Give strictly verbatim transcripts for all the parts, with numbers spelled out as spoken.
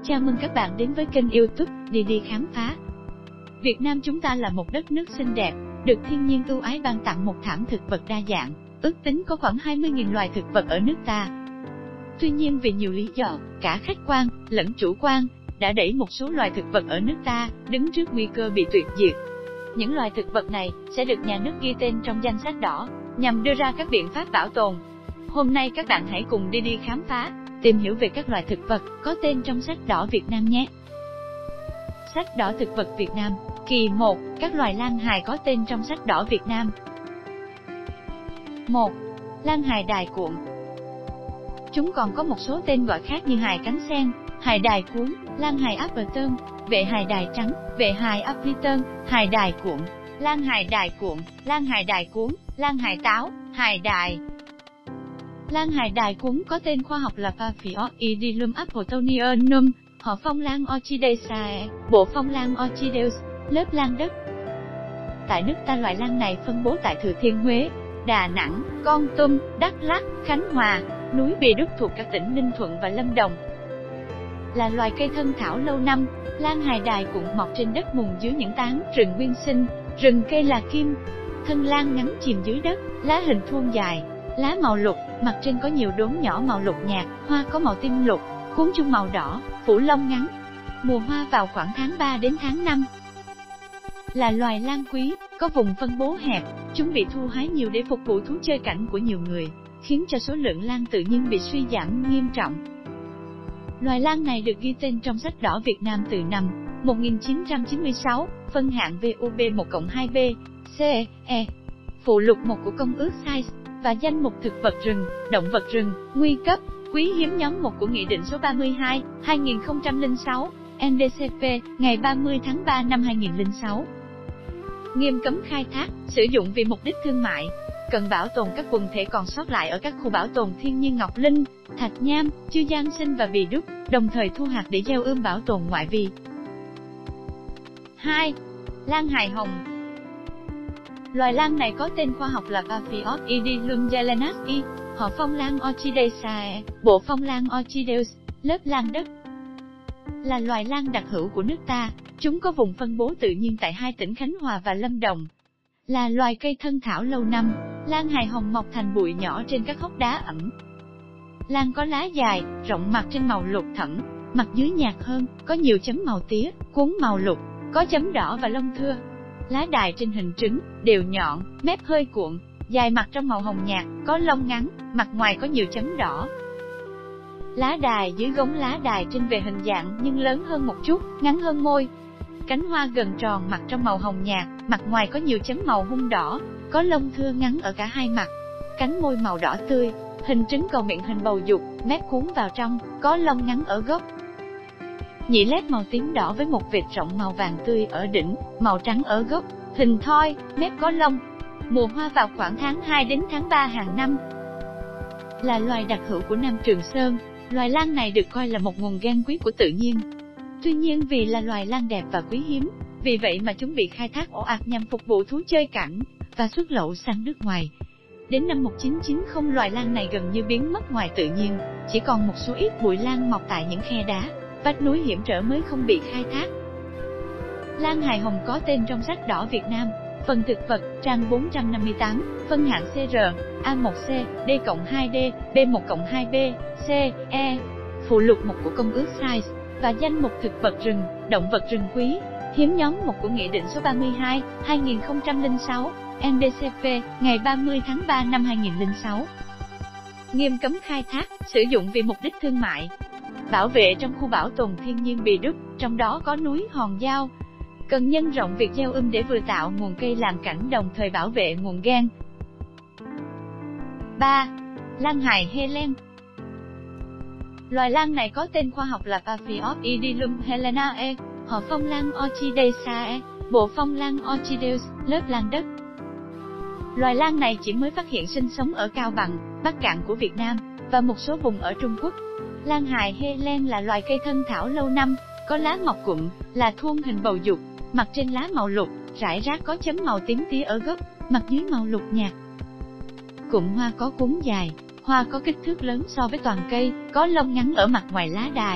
Chào mừng các bạn đến với kênh YouTube Đi Đi Khám Phá. Việt Nam chúng ta là một đất nước xinh đẹp, được thiên nhiên ưu ái ban tặng một thảm thực vật đa dạng, ước tính có khoảng hai mươi nghìn loài thực vật ở nước ta. Tuy nhiên vì nhiều lý do, cả khách quan lẫn chủ quan, đã đẩy một số loài thực vật ở nước ta đứng trước nguy cơ bị tuyệt diệt. Những loài thực vật này sẽ được nhà nước ghi tên trong danh sách đỏ, nhằm đưa ra các biện pháp bảo tồn. Hôm nay các bạn hãy cùng đi đi khám phá, tìm hiểu về các loài thực vật có tên trong sách đỏ Việt Nam nhé. Sách đỏ thực vật Việt Nam, kỳ một, các loài lan hài có tên trong sách đỏ Việt Nam. một. Lan hài đài cuộn. Chúng còn có một số tên gọi khác như hài cánh sen, hài đài cuốn, lan hài Appleton, vệ hài đài trắng, vệ hài Appleton, hài đài cuộn, lan hài đài cuộn, lan hài đài cuốn, lan hài táo, hài đài. Lan hài đài cuốn có tên khoa học là Paphiopedilum appletonianum, họ phong lan Orchidaceae, bộ phong lan Orchideus, lớp lan đất. Tại nước ta loại lan này phân bố tại Thừa Thiên Huế, Đà Nẵng, Kon Tum, Đắk Lắk, Khánh Hòa, núi Bị Đúc thuộc các tỉnh Ninh Thuận và Lâm Đồng. Là loài cây thân thảo lâu năm, lan hài đài cuộn mọc trên đất mùn dưới những tán rừng nguyên sinh, rừng cây là kim. Thân lan ngắn chìm dưới đất, lá hình thuôn dài, lá màu lục, mặt trên có nhiều đốm nhỏ màu lục nhạt, hoa có màu tím lục, cuốn chung màu đỏ, phủ lông ngắn. Mùa hoa vào khoảng tháng ba đến tháng năm. Là loài lan quý, có vùng phân bố hẹp, chúng bị thu hái nhiều để phục vụ thú chơi cảnh của nhiều người, khiến cho số lượng lan tự nhiên bị suy giảm nghiêm trọng. Loài lan này được ghi tên trong sách đỏ Việt Nam từ năm một nghìn chín trăm chín mươi sáu, phân hạng vê u bê một cộng hai B, C, E, phụ lục một của Công ước Size, và danh mục thực vật rừng, động vật rừng, nguy cấp, quý hiếm nhóm một của Nghị định số ba mươi hai, hai nghìn không trăm lẻ sáu, N D C P, ngày ba mươi tháng ba năm hai nghìn không trăm lẻ sáu. Nghiêm cấm khai thác, sử dụng vì mục đích thương mại. Cần bảo tồn các quần thể còn sót lại ở các khu bảo tồn thiên nhiên Ngọc Linh, Thạch Nham, Chư Giang Sinh và Bị Đúc, đồng thời thu hạt để gieo ươm bảo tồn ngoại vi. hai. Lan hài hồng. Loài lan này có tên khoa học là Paphiopedilum zelenasii, họ phong lan Orchidaceae, bộ phong lan Orchideus, lớp lan đất. Là loài lan đặc hữu của nước ta, chúng có vùng phân bố tự nhiên tại hai tỉnh Khánh Hòa và Lâm Đồng. Là loài cây thân thảo lâu năm, lan hài hồng mọc thành bụi nhỏ trên các hốc đá ẩm. Lan có lá dài, rộng mặt trên màu lục thẫm, mặt dưới nhạt hơn, có nhiều chấm màu tía, cuốn màu lục, có chấm đỏ và lông thưa. Lá đài trên hình trứng, đều nhọn, mép hơi cuộn, dài mặt trong màu hồng nhạt, có lông ngắn, mặt ngoài có nhiều chấm đỏ. Lá đài dưới gống lá đài trên về hình dạng nhưng lớn hơn một chút, ngắn hơn môi. Cánh hoa gần tròn mặt trong màu hồng nhạt, mặt ngoài có nhiều chấm màu hung đỏ, có lông thưa ngắn ở cả hai mặt. Cánh môi màu đỏ tươi, hình trứng cầu miệng hình bầu dục, mép cuốn vào trong, có lông ngắn ở gốc. Nhị lép màu tím đỏ với một vệt rộng màu vàng tươi ở đỉnh, màu trắng ở gốc, hình thoi, mép có lông. Mùa hoa vào khoảng tháng hai đến tháng ba hàng năm. Là loài đặc hữu của Nam Trường Sơn, loài lan này được coi là một nguồn gen quý của tự nhiên. Tuy nhiên vì là loài lan đẹp và quý hiếm, vì vậy mà chúng bị khai thác ồ ạt nhằm phục vụ thú chơi cảnh và xuất lậu sang nước ngoài. Đến năm một nghìn chín trăm chín mươi, loài lan này gần như biến mất ngoài tự nhiên, chỉ còn một số ít bụi lan mọc tại những khe đá, vách núi hiểm trở mới không bị khai thác. Lan hài hồng có tên trong sách đỏ Việt Nam, phần thực vật, trang bốn trăm năm mươi tám, phân hạng C R, A một C, D cộng hai D, B một cộng hai B, C, E, phụ lục một của Công ước Size, và danh mục thực vật rừng, động vật rừng quý, hiếm nhóm một của Nghị định số ba mươi hai, hai nghìn không trăm lẻ sáu, N D C P, ngày ba mươi tháng ba năm hai nghìn không trăm lẻ sáu. Nghiêm cấm khai thác, sử dụng vì mục đích thương mại. Bảo vệ trong khu bảo tồn thiên nhiên Bị Đúc, trong đó có núi Hòn Dao. Cần nhân rộng việc gieo ươm để vừa tạo nguồn cây làm cảnh đồng thời bảo vệ nguồn gen. ba. Lan hài Helen. Loài lan này có tên khoa học là Paphiopedilum helenae, họ phong lan Orchidaceae, bộ phong lan Orchideus, lớp lan đất. Loài lan này chỉ mới phát hiện sinh sống ở Cao Bằng, Bắc Cạn của Việt Nam, và một số vùng ở Trung Quốc. Lan hài Helen là loài cây thân thảo lâu năm, có lá mọc cụm, là thuôn hình bầu dục, mặt trên lá màu lục, rải rác có chấm màu tím tía ở gốc, mặt dưới màu lục nhạt. Cụm hoa có cuống dài, hoa có kích thước lớn so với toàn cây, có lông ngắn ở mặt ngoài lá đài,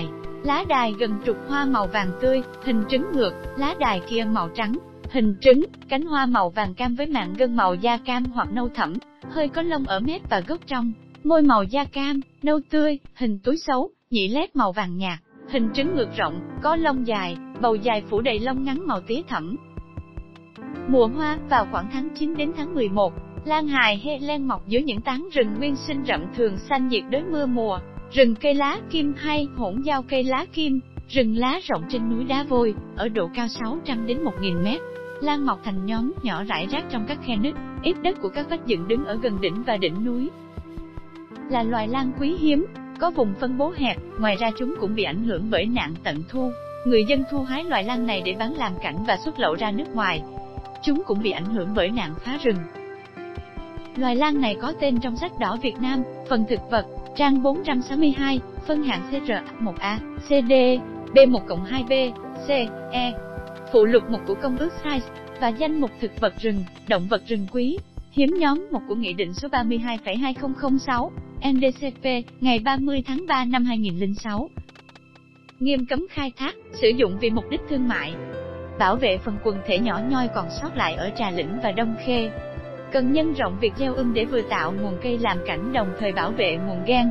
lá đài gần trục hoa màu vàng tươi, hình trứng ngược, lá đài kia màu trắng, hình trứng, cánh hoa màu vàng cam với mảng gân màu da cam hoặc nâu thẫm, hơi có lông ở mép và gốc trong, môi màu da cam, nâu tươi, hình túi xấu, nhị lép màu vàng nhạt, hình trứng ngược rộng, có lông dài, bầu dài phủ đầy lông ngắn màu tía thẫm. Mùa hoa vào khoảng tháng chín đến tháng mười một, lan hài hay len mọc giữa những tán rừng nguyên sinh rậm thường xanh nhiệt đới mưa mùa, rừng cây lá kim hay hỗn giao cây lá kim, rừng lá rộng trên núi đá vôi, ở độ cao sáu trăm đến một nghìn mét. Lan mọc thành nhóm nhỏ rải rác trong các khe nứt, ít đất của các vách dựng đứng ở gần đỉnh và đỉnh núi. Là loài lan quý hiếm, có vùng phân bố hẹp, ngoài ra chúng cũng bị ảnh hưởng bởi nạn tận thu. Người dân thu hái loài lan này để bán làm cảnh và xuất lậu ra nước ngoài. Chúng cũng bị ảnh hưởng bởi nạn phá rừng. Loài lan này có tên trong sách đỏ Việt Nam, phần thực vật, trang bốn trăm sáu mươi hai, phân hạng C R một A, C D, B một cộng hai B, C, E. Phụ lục một của Công ước xê i ét và danh mục thực vật rừng, động vật rừng quý, hiếm nhóm một của Nghị định số ba mươi hai phẩy hai không không sáu, N D C P, ngày ba mươi tháng ba năm hai nghìn không trăm lẻ sáu. Nghiêm cấm khai thác, sử dụng vì mục đích thương mại. Bảo vệ phần quần thể nhỏ nhoi còn sót lại ở Trà Lĩnh và Đông Khê. Cần nhân rộng việc gieo ươm để vừa tạo nguồn cây làm cảnh đồng thời bảo vệ nguồn gen.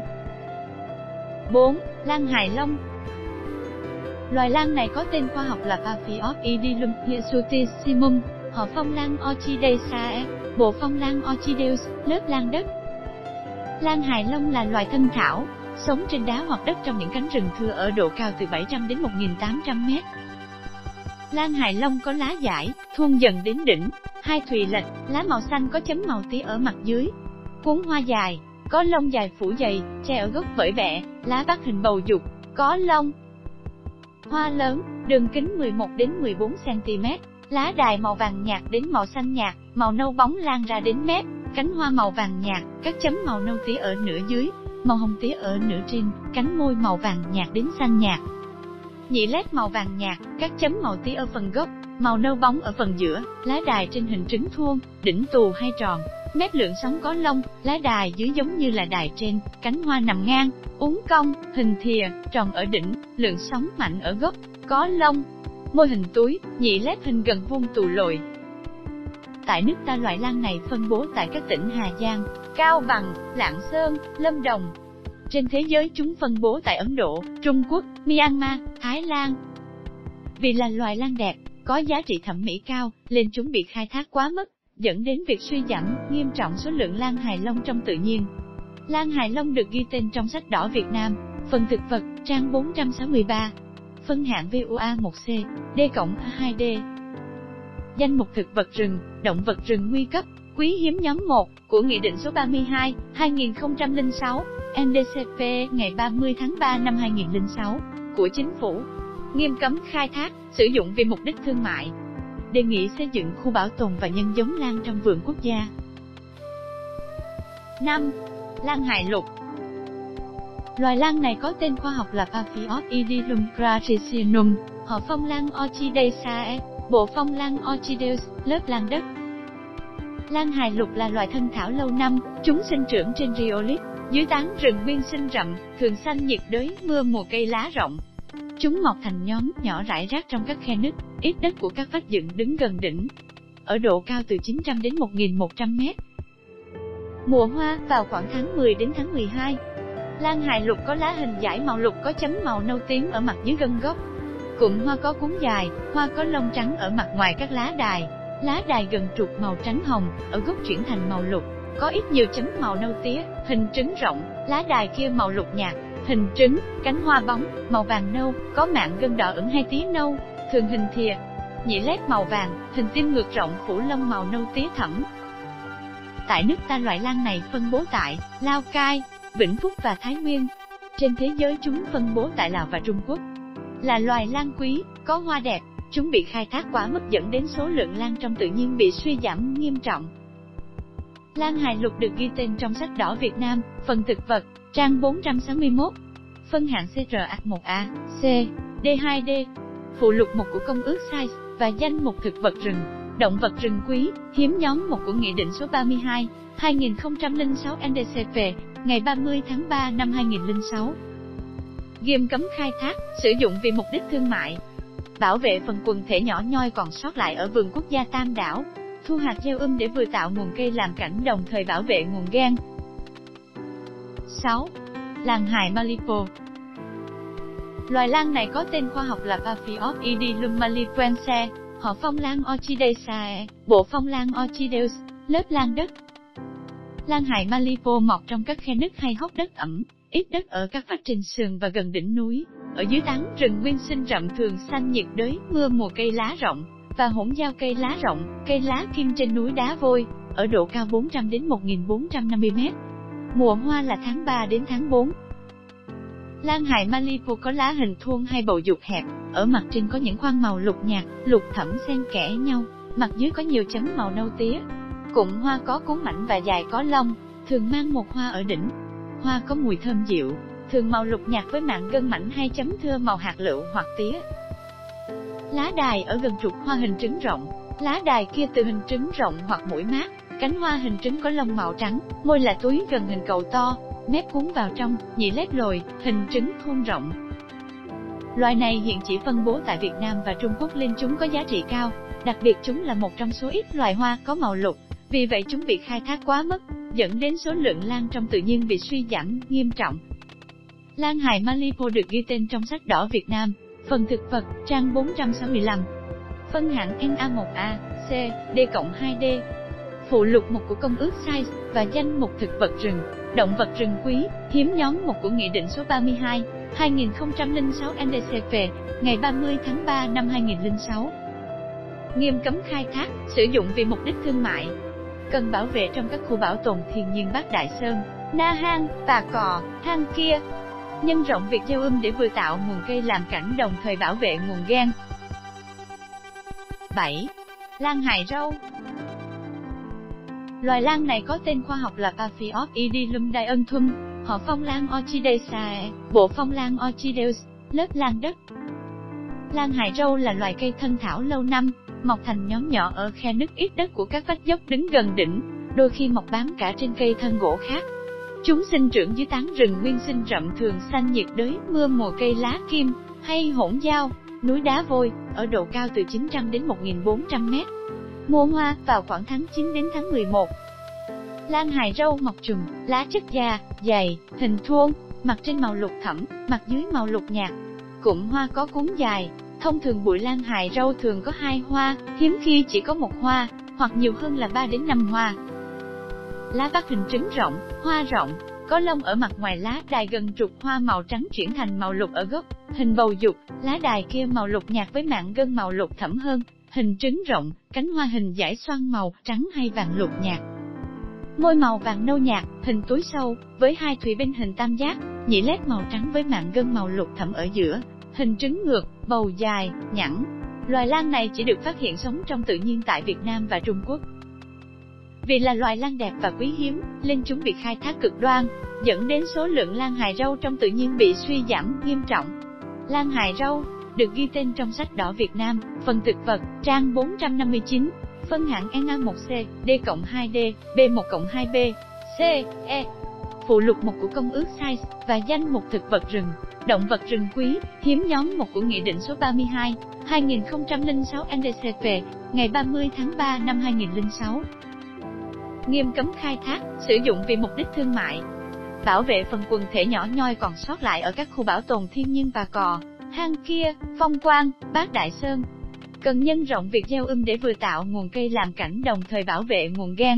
bốn. Lan hài long. Loài lan này có tên khoa học là Paphiopedilum hirsutissimum, họ phong lan Orchidaceae, bộ phong lan Orchideus, lớp lan đất. Lan hài long là loài thân thảo, sống trên đá hoặc đất trong những cánh rừng thưa ở độ cao từ bảy trăm đến một nghìn tám trăm mét. Lan hài long có lá dải, thuôn dần đến đỉnh, hai thùy lệch, lá màu xanh có chấm màu tía ở mặt dưới. Cuốn hoa dài, có lông dài phủ dày, che ở gốc vởi bẹ, lá bắt hình bầu dục, có lông. Hoa lớn, đường kính mười một đến mười bốn xăng ti mét, lá đài màu vàng nhạt đến màu xanh nhạt, màu nâu bóng lan ra đến mép, cánh hoa màu vàng nhạt, các chấm màu nâu tía ở nửa dưới, màu hồng tía ở nửa trên, cánh môi màu vàng nhạt đến xanh nhạt. Nhị lép màu vàng nhạt, các chấm màu tía ở phần gốc, màu nâu bóng ở phần giữa, lá đài trên hình trứng thuôn, đỉnh tù hay tròn, mép lượn sóng có lông, lá đài dưới giống như là đài trên, cánh hoa nằm ngang, uốn cong, hình thìa, tròn ở đỉnh, lượn sóng mạnh ở gốc, có lông. Môi hình túi, nhị lép hình gần vuông tù lồi. Tại nước ta loại lan này phân bố tại các tỉnh Hà Giang, Cao Bằng, Lạng Sơn, Lâm Đồng. Trên thế giới chúng phân bố tại Ấn Độ, Trung Quốc, Myanmar, Thái Lan. Vì là loài lan đẹp, có giá trị thẩm mỹ cao, nên chúng bị khai thác quá mức, dẫn đến việc suy giảm nghiêm trọng số lượng lan hài long trong tự nhiên. Lan hài long được ghi tên trong sách đỏ Việt Nam, phần thực vật, trang bốn trăm sáu mươi ba, phân hạng V U A một C, D cộng hai D. Danh mục thực vật rừng, động vật rừng nguy cấp, quý hiếm nhóm một của Nghị định số ba mươi hai, hai nghìn không trăm lẻ sáu, N D C P ngày ba mươi tháng ba năm hai nghìn không trăm lẻ sáu của Chính phủ. Nghiêm cấm khai thác, sử dụng vì mục đích thương mại. Đề nghị xây dựng khu bảo tồn và nhân giống lan trong vườn quốc gia. năm. Lan hài lục. Loài lan này có tên khoa học là Paphiopedilum graticinum, họ phong lan Orchidaceae, bộ phong lan Orchideus, lớp lan đất. Lan hài lục là loài thân thảo lâu năm, chúng sinh trưởng trên rhyolite, dưới tán rừng nguyên sinh rậm, thường xanh nhiệt đới, mưa mùa cây lá rộng. Chúng mọc thành nhóm nhỏ rải rác trong các khe nứt, ít đất của các vách dựng đứng gần đỉnh, ở độ cao từ chín trăm đến một nghìn một trăm mét. Mùa hoa vào khoảng tháng mười đến tháng mười hai. Lan hài lục có lá hình dải màu lục có chấm màu nâu tím ở mặt dưới gân gốc. Cụm hoa có cuống dài, hoa có lông trắng ở mặt ngoài các lá đài. Lá đài gần trục màu trắng hồng, ở gốc chuyển thành màu lục, có ít nhiều chấm màu nâu tía, hình trứng rộng, lá đài kia màu lục nhạt, hình trứng, cánh hoa bóng, màu vàng nâu, có mảng gân đỏ ửng hay tía nâu, thường hình thìa. Nhị lép màu vàng, hình tim ngược rộng phủ lông màu nâu tía thẫm. Tại nước ta loại lan này phân bố tại Lào Cai, Vĩnh Phúc và Thái Nguyên. Trên thế giới chúng phân bố tại Lào và Trung Quốc. Là loài lan quý, có hoa đẹp, chúng bị khai thác quá mức dẫn đến số lượng lan trong tự nhiên bị suy giảm nghiêm trọng. Lan hài lục được ghi tên trong sách đỏ Việt Nam, phần thực vật, trang bốn trăm sáu mươi mốt, phân hạng C R một A, C, D hai D, phụ lục một của Công ước xê i ét và danh mục thực vật rừng, động vật rừng quý, hiếm nhóm một của Nghị định số ba mươi hai, hai nghìn không trăm lẻ sáu N D C P, ngày ba mươi tháng ba năm hai nghìn không trăm lẻ sáu. Nghiêm cấm khai thác, sử dụng vì mục đích thương mại. Bảo vệ phần quần thể nhỏ nhoi còn sót lại ở vườn quốc gia Tam Đảo. Thu hạt gieo um để vừa tạo nguồn cây làm cảnh đồng thời bảo vệ nguồn gen. sáu. Lan hài Malipo. Loài lan này có tên khoa học là Paphiopedilum malipoense, họ phong lan Orchidaceae, bộ phong lan Orchideus, lớp lan đất. Lan hài Malipo mọc trong các khe nứt hay hốc đất ẩm, ít đất ở các vách trên sườn và gần đỉnh núi, ở dưới tán rừng nguyên sinh rậm thường xanh nhiệt đới, mưa mùa cây lá rộng và hỗn giao cây lá rộng, cây lá kim trên núi đá vôi, ở độ cao bốn trăm đến một nghìn bốn trăm năm mươi mét. Mùa hoa là tháng ba đến tháng bốn. Lan hài Malipo có lá hình thuôn hay bầu dục hẹp, ở mặt trên có những khoang màu lục nhạt, lục thẫm xen kẽ nhau, mặt dưới có nhiều chấm màu nâu tía. Cụm hoa có cuống mảnh và dài có lông, thường mang một hoa ở đỉnh. Hoa có mùi thơm dịu, thường màu lục nhạt với mảng gân mảnh hay chấm thưa màu hạt lựu hoặc tía. Lá đài ở gần trục hoa hình trứng rộng, lá đài kia từ hình trứng rộng hoặc mũi mát, cánh hoa hình trứng có lông màu trắng, môi là túi gần hình cầu to, mép cuốn vào trong, nhị lép lồi, hình trứng khuôn rộng. Loài này hiện chỉ phân bố tại Việt Nam và Trung Quốc nên chúng có giá trị cao, đặc biệt chúng là một trong số ít loài hoa có màu lục, vì vậy chúng bị khai thác quá mức, dẫn đến số lượng lan trong tự nhiên bị suy giảm nghiêm trọng. Lan hài Malipo được ghi tên trong sách đỏ Việt Nam, phần thực vật, trang bốn trăm sáu mươi lăm. Phân hạng N A một A, C, D cộng hai D. Phụ lục một của Công ước Size và danh mục thực vật rừng, động vật rừng quý, hiếm nhóm một của Nghị định số ba mươi hai, hai nghìn không trăm lẻ sáu N D C P, ngày ba mươi tháng ba năm hai nghìn không trăm lẻ sáu. Nghiêm cấm khai thác, sử dụng vì mục đích thương mại. Cần bảo vệ trong các khu bảo tồn thiên nhiên Bắc Đại Sơn, Na Hang, Bà Cò, Hang Kia. Nhân rộng việc gieo um để vừa tạo nguồn cây làm cảnh đồng thời bảo vệ nguồn gen. bảy. Lan hài râu. Loài lan này có tên khoa học là Paphiopedilum dianthum, họ phong lan Orchidaceae, bộ phong lan Orchideus, lớp lan đất. Lan hài râu là loài cây thân thảo lâu năm, mọc thành nhóm nhỏ ở khe nứt ít đất của các vách dốc đứng gần đỉnh, đôi khi mọc bám cả trên cây thân gỗ khác. Chúng sinh trưởng dưới tán rừng nguyên sinh rậm thường xanh nhiệt đới, mưa mùa cây lá kim hay hỗn giao, núi đá vôi, ở độ cao từ chín trăm đến một nghìn bốn trăm mét. Mùa hoa vào khoảng tháng chín đến tháng mười một. Lan hài râu mọc trùm, lá chất già, dày, hình thuôn, mặt trên màu lục thẫm, mặt dưới màu lục nhạt. Cụm hoa có cuống dài. Thông thường bụi lan hài râu thường có hai hoa, hiếm khi chỉ có một hoa, hoặc nhiều hơn là ba đến năm hoa. Lá bắt hình trứng rộng, hoa rộng, có lông ở mặt ngoài lá đài gần trục hoa màu trắng chuyển thành màu lục ở gốc, hình bầu dục, lá đài kia màu lục nhạt với mảng gân màu lục thẫm hơn, hình trứng rộng, cánh hoa hình dải xoan màu trắng hay vàng lục nhạt. Môi màu vàng nâu nhạt, hình túi sâu, với hai thùy bên hình tam giác, nhị lép màu trắng với mảng gân màu lục thẫm ở giữa, hình trứng ngược, bầu dài, nhẵn. Loài lan này chỉ được phát hiện sống trong tự nhiên tại Việt Nam và Trung Quốc. Vì là loài lan đẹp và quý hiếm, nên chúng bị khai thác cực đoan, dẫn đến số lượng lan hài râu trong tự nhiên bị suy giảm nghiêm trọng. Lan hài râu được ghi tên trong sách đỏ Việt Nam, phần thực vật, trang bốn trăm năm mươi chín, phân hạng N A một C, D cộng hai D, B một cộng hai B, C, E. Phụ lục một của Công ước Size và danh mục thực vật rừng, động vật rừng quý, hiếm nhóm một của Nghị định số ba mươi hai, hai nghìn không trăm lẻ sáu N D C P, ngày ba mươi tháng ba năm hai nghìn không trăm lẻ sáu. Nghiêm cấm khai thác, sử dụng vì mục đích thương mại. Bảo vệ phần quần thể nhỏ nhoi còn sót lại ở các khu bảo tồn thiên nhiên Bà Cò, Hang Kia, Phong Quang, Bát Đại Sơn. Cần nhân rộng việc gieo um để vừa tạo nguồn cây làm cảnh đồng thời bảo vệ nguồn gen.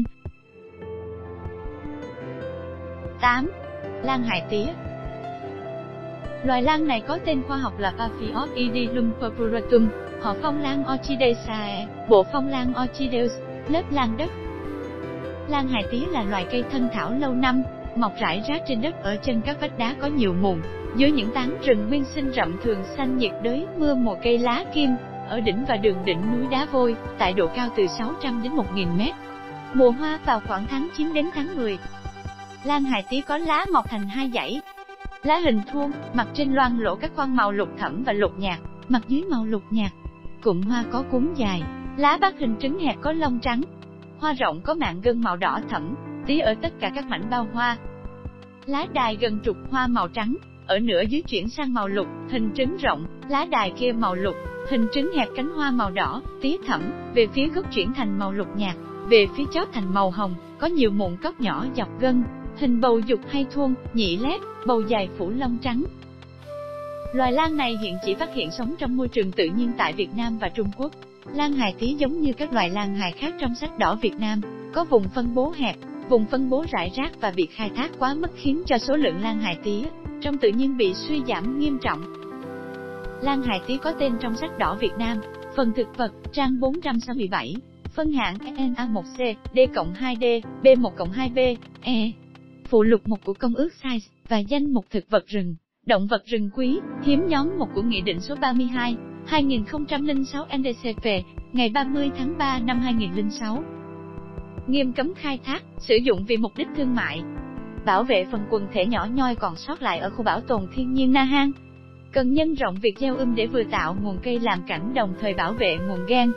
tám. Lan hài tía. Loài lan này có tên khoa học là Paphiopedilum purpuratum, họ phong lan Orchidaceae, bộ phong lan Orchideus, lớp lan đất. Lan hài tía là loài cây thân thảo lâu năm, mọc rải rác trên đất ở chân các vách đá có nhiều mùn, dưới những tán rừng nguyên sinh rậm thường xanh nhiệt đới, mưa mùa cây lá kim, ở đỉnh và đường đỉnh núi đá vôi, tại độ cao từ sáu trăm đến một nghìn mét. Mùa hoa vào khoảng tháng chín đến tháng mười. Lan hài tía có lá mọc thành hai dãy. Lá hình thuôn, mặt trên loang lỗ các khoang màu lục thẫm và lục nhạt, mặt dưới màu lục nhạt. Cụm hoa có cuống dài, lá bắt hình trứng hẹp có lông trắng. Hoa rộng có mảng gân màu đỏ thẫm, tía ở tất cả các mảnh bao hoa. Lá đài gần trục hoa màu trắng, ở nửa dưới chuyển sang màu lục, hình trứng rộng, lá đài kia màu lục, hình trứng hẹp, cánh hoa màu đỏ, tía thẫm, về phía gốc chuyển thành màu lục nhạt, về phía chóp thành màu hồng, có nhiều mụn cóc nhỏ dọc gân, hình bầu dục hay thuôn, nhị lép, bầu dài phủ lông trắng. Loài lan này hiện chỉ phát hiện sống trong môi trường tự nhiên tại Việt Nam và Trung Quốc. Lan hài tía giống như các loài lan hài khác trong sách đỏ Việt Nam, có vùng phân bố hẹp, vùng phân bố rải rác và việc khai thác quá mức khiến cho số lượng lan hài tía trong tự nhiên bị suy giảm nghiêm trọng. Lan hài tía có tên trong sách đỏ Việt Nam, phần thực vật, trang bốn trăm sáu mươi bảy, phân hạng N A một C, D cộng hai D, B một cộng hai B, E. Phụ lục một của Công ước Size và danh mục thực vật rừng, động vật rừng quý, hiếm nhóm một của Nghị định số ba mươi hai, hai nghìn không trăm lẻ sáu N D C P, ngày ba mươi tháng ba năm hai nghìn không trăm lẻ sáu. Nghiêm cấm khai thác, sử dụng vì mục đích thương mại. Bảo vệ phần quần thể nhỏ nhoi còn sót lại ở khu bảo tồn thiên nhiên Na Hang. Cần nhân rộng việc gieo ươm để vừa tạo nguồn cây làm cảnh đồng thời bảo vệ nguồn gen.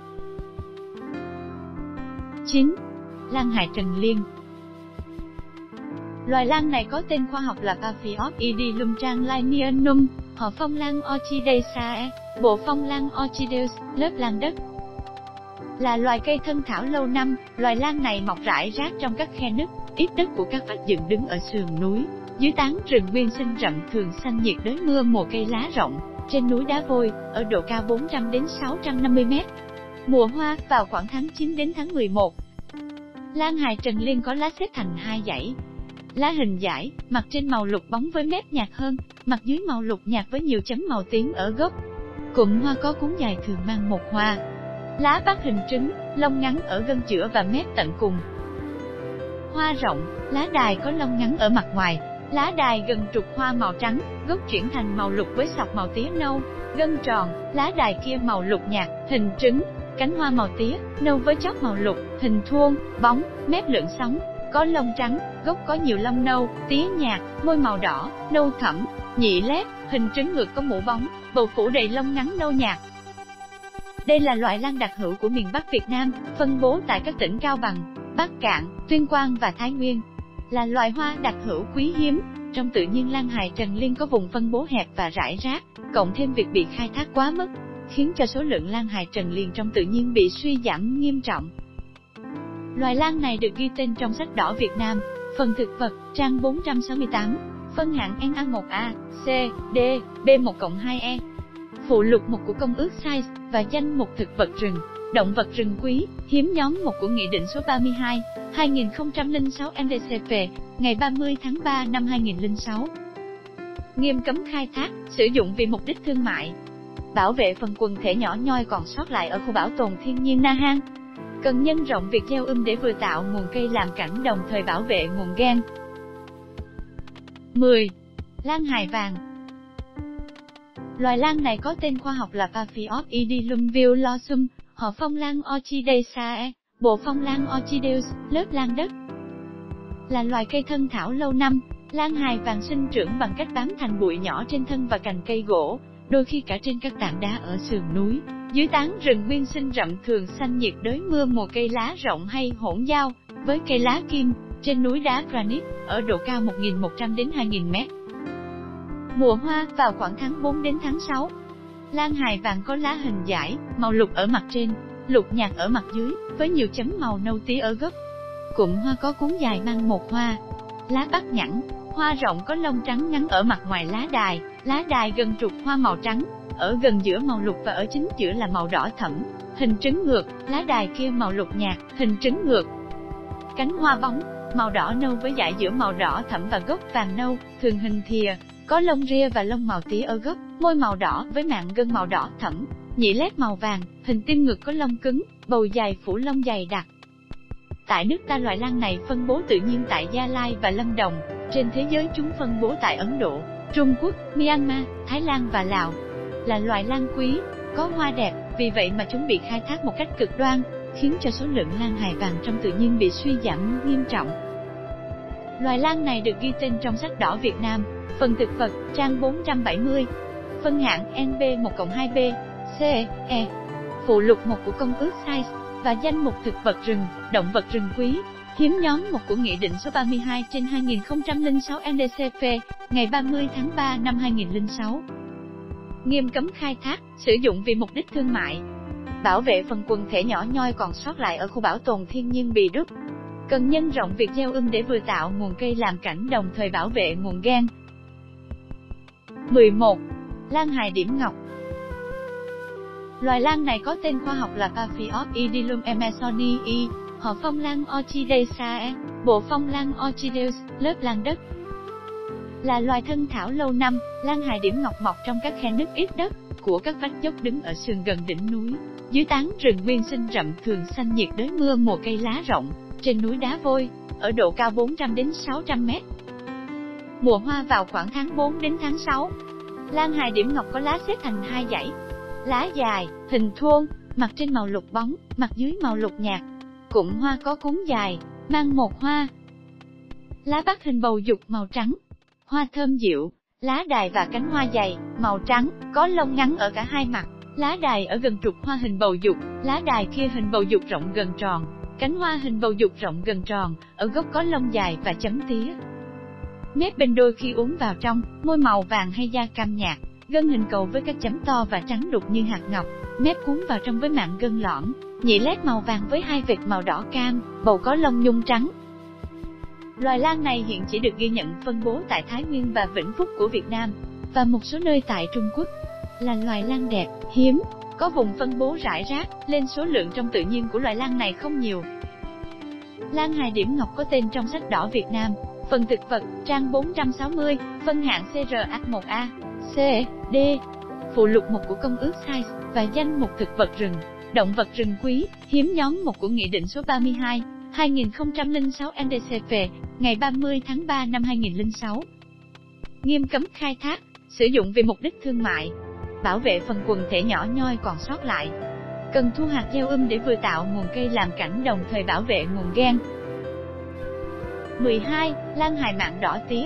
chín. Lan hài Trần Liên. Loài lan này có tên khoa học là Paphios edilum translinianum, họ phong lan Orchidaceae, bộ phong lan Orchideus, lớp lan đất. Là loài cây thân thảo lâu năm, loài lan này mọc rải rác trong các khe nứt, ít đất của các vách dựng đứng ở sườn núi, dưới tán rừng nguyên sinh rậm thường xanh nhiệt đới mưa mùa, cây lá rộng, trên núi đá vôi, ở độ cao bốn trăm đến sáu trăm năm mươi mét. Mùa hoa vào khoảng tháng chín đến tháng mười một. Lan hài Trần Liên có lá xếp thành hai dãy. Lá hình dải, mặt trên màu lục bóng với mép nhạt hơn, mặt dưới màu lục nhạt với nhiều chấm màu tím ở gốc. Cụm hoa có cuống dài thường mang một hoa. Lá bắt hình trứng, lông ngắn ở gân chữa và mép tận cùng. Hoa rộng, lá đài có lông ngắn ở mặt ngoài, lá đài gần trục hoa màu trắng, gốc chuyển thành màu lục với sọc màu tía nâu, gân tròn, lá đài kia màu lục nhạt, hình trứng, cánh hoa màu tía, nâu với chóp màu lục, hình thuôn, bóng, mép lượn sóng, có lông trắng, gốc có nhiều lông nâu, tía nhạt, môi màu đỏ, nâu thẫm, nhị lép, hình trứng ngược có mũ bóng, bầu phủ đầy lông ngắn nâu nhạt. Đây là loại lan đặc hữu của miền Bắc Việt Nam, phân bố tại các tỉnh Cao Bằng, Bắc Kạn, Tuyên Quang và Thái Nguyên. Là loài hoa đặc hữu quý hiếm, trong tự nhiên lan hài Trần Liên có vùng phân bố hẹp và rải rác, cộng thêm việc bị khai thác quá mức, khiến cho số lượng lan hài Trần Liên trong tự nhiên bị suy giảm nghiêm trọng. Loài lan này được ghi tên trong sách đỏ Việt Nam, phần thực vật, trang bốn trăm sáu mươi tám, phân hạng N A một A, C, D, B một cộng hai E. Phụ lục một của Công ước Size và danh mục thực vật rừng, động vật rừng quý, hiếm nhóm một của Nghị định số ba mươi hai, hai nghìn không trăm lẻ sáu N D C P, ngày ba mươi tháng ba năm hai nghìn không trăm lẻ sáu. Nghiêm cấm khai thác, sử dụng vì mục đích thương mại. Bảo vệ phần quần thể nhỏ nhoi còn sót lại ở khu bảo tồn thiên nhiên Na Hang. Cần nhân rộng việc gieo ươm để vừa tạo nguồn cây làm cảnh đồng thời bảo vệ nguồn gen. mười. Lan hài vàng. Loài lan này có tên khoa học là Paphios edilum villosum, họ phong lan Orchidaceae, bộ phong lan Orchideus, lớp lan đất. Là loài cây thân thảo lâu năm, lan hài vàng sinh trưởng bằng cách bám thành bụi nhỏ trên thân và cành cây gỗ, đôi khi cả trên các tảng đá ở sườn núi, dưới tán rừng nguyên sinh rậm thường xanh nhiệt đới mưa mùa, cây lá rộng hay hỗn giao, với cây lá kim, trên núi đá granite, ở độ cao một nghìn một trăm đến hai nghìn mét. Mùa hoa vào khoảng tháng bốn đến tháng sáu. Lan hài vàng có lá hình dải, màu lục ở mặt trên, lục nhạt ở mặt dưới, với nhiều chấm màu nâu tía ở gốc. Cụm hoa có cuống dài mang một hoa. Lá bắt nhẵn, hoa rộng có lông trắng ngắn ở mặt ngoài lá đài, lá đài gần trục hoa màu trắng, ở gần giữa màu lục và ở chính giữa là màu đỏ thẫm, hình trứng ngược, lá đài kia màu lục nhạt, hình trứng ngược. Cánh hoa bóng, màu đỏ nâu với dải giữa màu đỏ thẫm và gốc vàng nâu, thường hình thìa, có lông ria và lông màu tía ở gốc, môi màu đỏ với mạn gân màu đỏ thẫm, nhị lép màu vàng, hình tim ngực có lông cứng, bầu dài phủ lông dày đặc. Tại nước ta loài lan này phân bố tự nhiên tại Gia Lai và Lâm Đồng, trên thế giới chúng phân bố tại Ấn Độ, Trung Quốc, Myanmar, Thái Lan và Lào. Là loài lan quý, có hoa đẹp, vì vậy mà chúng bị khai thác một cách cực đoan, khiến cho số lượng lan hài vàng trong tự nhiên bị suy giảm nghiêm trọng. Loài lan này được ghi tên trong sách đỏ Việt Nam, phần thực vật, trang bốn trăm bảy mươi, phân hạng N B một cộng hai B, C, E. Phụ lục một của Công ước Size và danh mục thực vật rừng, động vật rừng quý, hiếm nhóm một của Nghị định số ba mươi hai trên hai nghìn không trăm lẻ sáu N D C P, ngày ba mươi tháng ba năm hai nghìn không trăm lẻ sáu. Nghiêm cấm khai thác, sử dụng vì mục đích thương mại. Bảo vệ phần quần thể nhỏ nhoi còn sót lại ở khu bảo tồn thiên nhiên Bị Đúc. Cần nhân rộng việc gieo ươm để vừa tạo nguồn cây làm cảnh đồng thời bảo vệ nguồn gen. mười một. Lan hài điểm ngọc. Loài lan này có tên khoa học là Paphios Edilum emersonii, họ phong lan Orchidaceae, bộ phong lan Orchideus, lớp lan đất. Là loài thân thảo lâu năm, lan hài điểm ngọc mọc trong các khe nứt ít đất của các vách dốc đứng ở sườn gần đỉnh núi, dưới tán rừng nguyên sinh rậm thường xanh nhiệt đới mưa mùa cây lá rộng, trên núi đá vôi, ở độ cao bốn trăm đến sáu trăm mét. Mùa hoa vào khoảng tháng tư đến tháng sáu. Lan hài điểm ngọc có lá xếp thành hai dãy. Lá dài, hình thuôn, mặt trên màu lục bóng, mặt dưới màu lục nhạt. Cụm hoa có cuống dài, mang một hoa. Lá bắt hình bầu dục màu trắng. Hoa thơm dịu, lá đài và cánh hoa dày, màu trắng, có lông ngắn ở cả hai mặt. Lá đài ở gần trục hoa hình bầu dục, lá đài kia hình bầu dục rộng gần tròn. Cánh hoa hình bầu dục rộng gần tròn, ở gốc có lông dài và chấm tía. Mép bên đôi khi uốn vào trong, môi màu vàng hay da cam nhạt, gân hình cầu với các chấm to và trắng đục như hạt ngọc, mép cuốn vào trong với mảng gân lõm, nhị lét màu vàng với hai vệt màu đỏ cam, bầu có lông nhung trắng. Loài lan này hiện chỉ được ghi nhận phân bố tại Thái Nguyên và Vĩnh Phúc của Việt Nam, và một số nơi tại Trung Quốc. Là loài lan đẹp, hiếm, có vùng phân bố rải rác, nên số lượng trong tự nhiên của loài lan này không nhiều. Lan hài điểm ngọc có tên trong sách đỏ Việt Nam, phần thực vật, trang bốn trăm sáu mươi, phân hạng C R A một A, C, D, phụ lục một của Công ước Size, và danh mục thực vật rừng, động vật rừng quý, hiếm nhóm một của Nghị định số ba mươi hai, hai nghìn không trăm lẻ sáu N D C P, ngày ba mươi tháng ba năm hai nghìn không trăm lẻ sáu. Nghiêm cấm khai thác, sử dụng vì mục đích thương mại. Bảo vệ phần quần thể nhỏ nhoi còn sót lại. Cần thu hạt gieo ươm để vừa tạo nguồn cây làm cảnh đồng thời bảo vệ nguồn gen. mười hai. Lan hài mạn đỏ tía.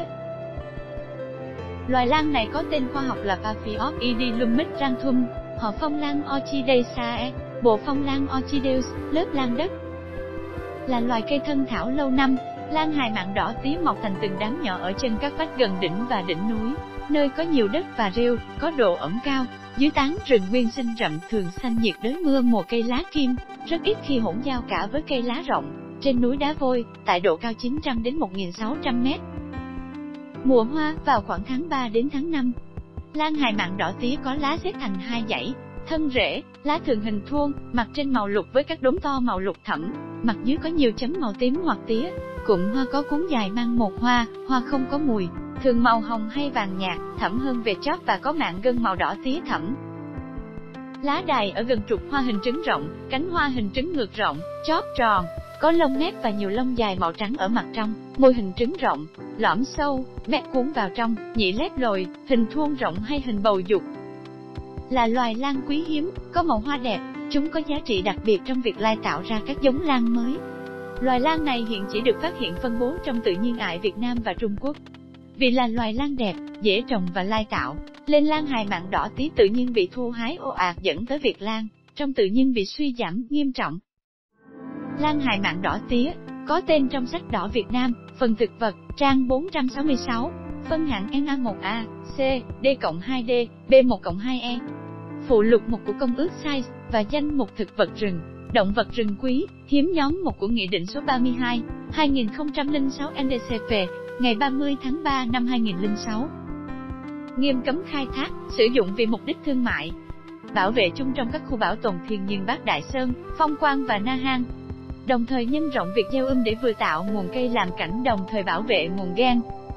Loài lan này có tên khoa học là Paphios Edilum micranthum, họ phong lan Orchidaceae, bộ phong lan Orchideus, lớp lan đất. Là loài cây thân thảo lâu năm, lan hài mạn đỏ tía mọc thành từng đám nhỏ ở chân các vách gần đỉnh và đỉnh núi, nơi có nhiều đất và rêu, có độ ẩm cao, dưới tán rừng nguyên sinh rậm thường xanh nhiệt đới mưa mùa cây lá kim, rất ít khi hỗn giao cả với cây lá rộng, trên núi đá vôi, tại độ cao chín trăm đến một nghìn sáu trăm mét. Mùa hoa vào khoảng tháng ba đến tháng năm. Lan hài mạn đỏ tía có lá xếp thành hai dãy, thân rễ, lá thường hình thuôn, mặt trên màu lục với các đốm to màu lục thẫm, mặt dưới có nhiều chấm màu tím hoặc tía, cụm hoa có cuống dài mang một hoa, hoa không có mùi, thường màu hồng hay vàng nhạt, thẫm hơn về chóp và có mảng gân màu đỏ tía thẫm. Lá đài ở gần trục hoa hình trứng rộng, cánh hoa hình trứng ngược rộng, chóp tròn, có lông mép và nhiều lông dài màu trắng ở mặt trong, môi hình trứng rộng, lõm sâu, mép cuốn vào trong, nhị lép lồi, hình thuôn rộng hay hình bầu dục. Là loài lan quý hiếm, có màu hoa đẹp, chúng có giá trị đặc biệt trong việc lai tạo ra các giống lan mới. Loài lan này hiện chỉ được phát hiện phân bố trong tự nhiên tại Việt Nam và Trung Quốc. Vì là loài lan đẹp, dễ trồng và lai tạo, nên lan hài mạn đỏ tía tự nhiên bị thu hái ồ ạt dẫn tới việc lan trong tự nhiên bị suy giảm nghiêm trọng. Lan hài mạn đỏ tía có tên trong sách đỏ Việt Nam, phần thực vật, trang bốn trăm sáu mươi sáu, phân hạng N A một A, C, D cộng hai D, B một cộng hai E. Phụ lục một của Công ước Size, và danh mục thực vật rừng, động vật rừng quý, hiếm nhóm một của Nghị định số ba mươi hai, hai nghìn không trăm lẻ sáu N D C P, ngày ba mươi tháng ba năm hai nghìn không trăm lẻ sáu. Nghiêm cấm khai thác, sử dụng vì mục đích thương mại. Bảo vệ chung trong các khu bảo tồn thiên nhiên Bắc Đại Sơn, Phong Quang và Na Hang. Đồng thời nhân rộng việc gieo ươm để vừa tạo nguồn cây làm cảnh đồng thời bảo vệ nguồn gen.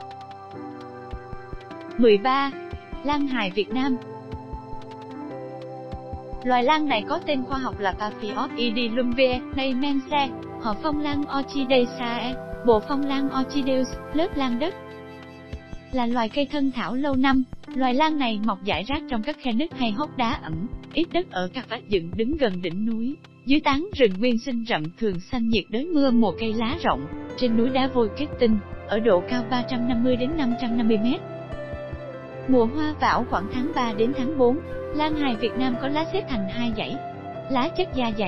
mười ba. Lan hài Việt Nam. Loài lan này có tên khoa học là Paphios Edilum vietnamense, họ phong lan Orchidaceae, bộ phong lan Orchideus, lớp lan đất. Là loài cây thân thảo lâu năm, loài lan này mọc rải rác trong các khe nứt hay hốc đá ẩm, ít đất ở các vách dựng đứng gần đỉnh núi, dưới tán rừng nguyên sinh rậm thường xanh nhiệt đới mưa mùa cây lá rộng, trên núi đá vôi kết tinh, ở độ cao ba trăm năm mươi đến năm trăm năm mươi mét. Mùa hoa vào khoảng tháng ba đến tháng tư. Lan hài Việt Nam có lá xếp thành hai dãy. Lá chất da dày,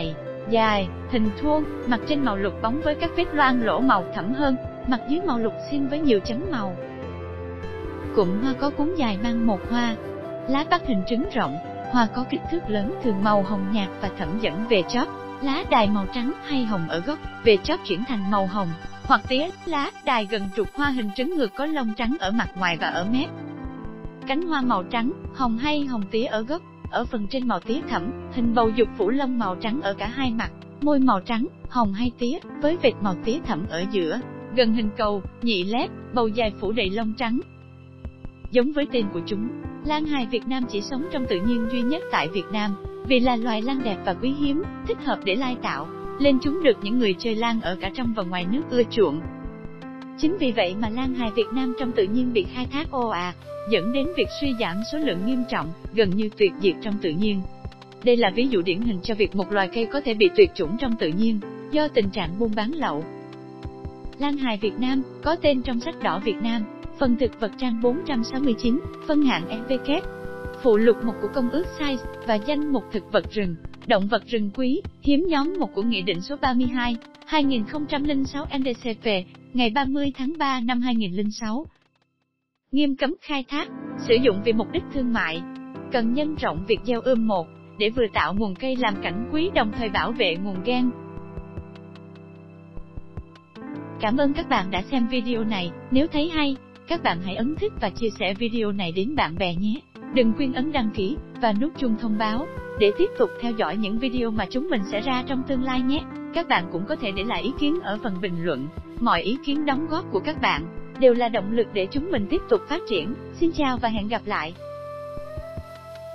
dài, hình thuôn, mặt trên màu lục bóng với các vết loang lỗ màu thẫm hơn, mặt dưới màu lục xiêm với nhiều chấm màu. Cụm hoa có cuống dài mang một hoa, lá bắt hình trứng rộng, hoa có kích thước lớn thường màu hồng nhạt và thẫm dẫn về chóp, lá đài màu trắng hay hồng ở gốc, về chóp chuyển thành màu hồng, hoặc tía, lá đài gần trục hoa hình trứng ngược có lông trắng ở mặt ngoài và ở mép. Cánh hoa màu trắng, hồng hay hồng tía ở gốc, ở phần trên màu tía thẫm, hình bầu dục phủ lông màu trắng ở cả hai mặt, môi màu trắng, hồng hay tía, với vệt màu tía thẫm ở giữa, gần hình cầu, nhị lép, bầu dài phủ đầy lông trắng. Giống với tên của chúng, lan hài Việt Nam chỉ sống trong tự nhiên duy nhất tại Việt Nam, vì là loài lan đẹp và quý hiếm, thích hợp để lai tạo, nên chúng được những người chơi lan ở cả trong và ngoài nước ưa chuộng. Chính vì vậy mà lan hài Việt Nam trong tự nhiên bị khai thác ồ ạt, dẫn đến việc suy giảm số lượng nghiêm trọng, gần như tuyệt diệt trong tự nhiên. Đây là ví dụ điển hình cho việc một loài cây có thể bị tuyệt chủng trong tự nhiên, do tình trạng buôn bán lậu. Lan hài Việt Nam, có tên trong sách đỏ Việt Nam, phần thực vật trang bốn trăm sáu mươi chín, phân hạng e vê kép, phụ lục một của Công ước Size, và danh mục thực vật rừng, động vật rừng quý, hiếm nhóm một của Nghị định số ba mươi hai, hai nghìn không trăm lẻ sáu N D C P, ngày ba mươi tháng ba năm hai nghìn không trăm lẻ sáu. Nghiêm cấm khai thác, sử dụng vì mục đích thương mại. Cần nhân rộng việc gieo ươm một, để vừa tạo nguồn cây làm cảnh quý đồng thời bảo vệ nguồn gen. Cảm ơn các bạn đã xem video này, nếu thấy hay, các bạn hãy ấn thích và chia sẻ video này đến bạn bè nhé. Đừng quên ấn đăng ký và nút chuông thông báo để tiếp tục theo dõi những video mà chúng mình sẽ ra trong tương lai nhé. Các bạn cũng có thể để lại ý kiến ở phần bình luận. Mọi ý kiến đóng góp của các bạn đều là động lực để chúng mình tiếp tục phát triển. Xin chào và hẹn gặp lại.